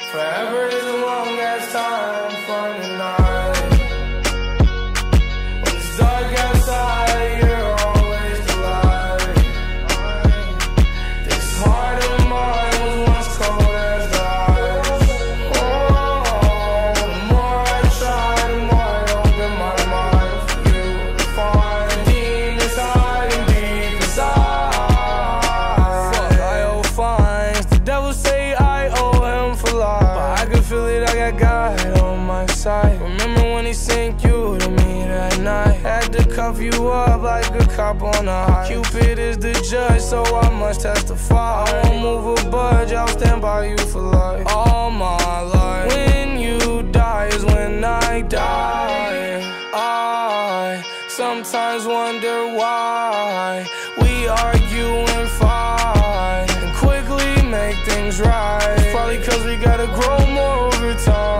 Forever is a long ass time from the night. When it's dark outside, you're always the light. This heart of mine was once cold as the ice. Oh, the more I try, the more I open my mind for you to find demons hiding deep inside. Fuck, I owe fines. The devil say I owe him for life, but I can feel it, I got God on my side. Remember when he sent you to me that night? Had to cuff you up like a cop on a high. Cupid is the judge, so I must testify. I won't move a budge, I'll stand by you for life. All my life. When you die is when I die. I sometimes wonder why we argue and fight and quickly make things right. Probably cause we gotta grow more over time.